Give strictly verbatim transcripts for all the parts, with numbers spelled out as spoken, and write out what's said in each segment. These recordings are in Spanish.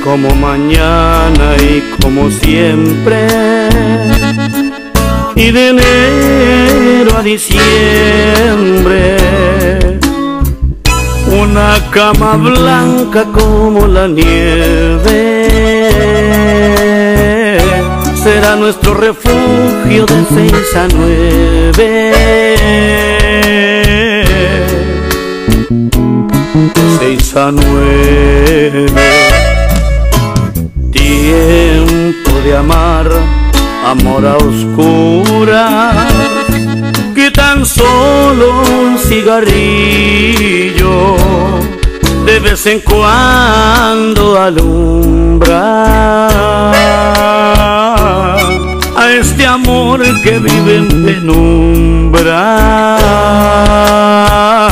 como mañana y como siempre, y de enero a diciembre, una cama blanca como la nieve será nuestro refugio de seis a nueve. Seis a nueve, tiempo de amar, amor a oscuras, que tan solo un cigarrillo de vez en cuando alumbra a este amor que vive en penumbras,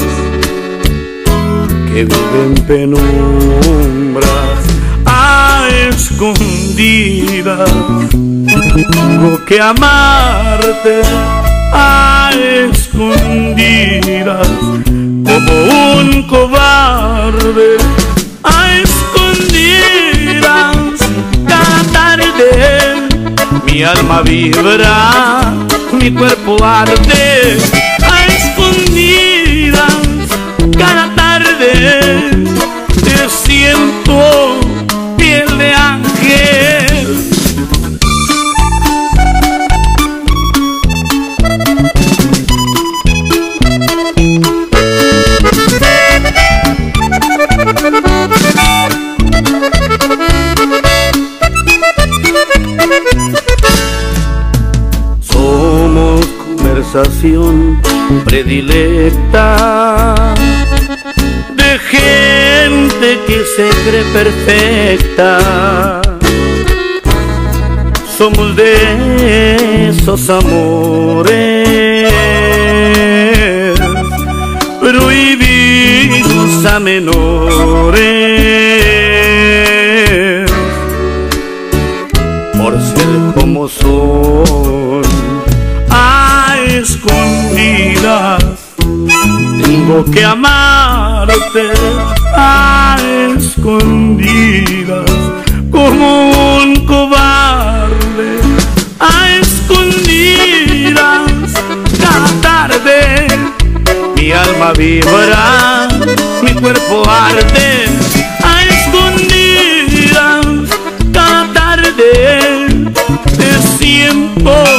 que vive en penumbras, a escondidas. Tengo que amarte a escondidas, como un cobarde, a escondidas. Cada tarde mi alma vibra, mi cuerpo arde, a escondidas. Cada tarde te siento piel de ángel. Somos conversación predilecta de gente que se cree perfecta. Somos de esos amores prohibidos a menores, por ser como son, a escondidas. Tengo que amarte a escondidas, como un cobarde, a escondidas. Cada tarde mi alma vibra, mi cuerpo arde, a escondidas. Cada tarde te siento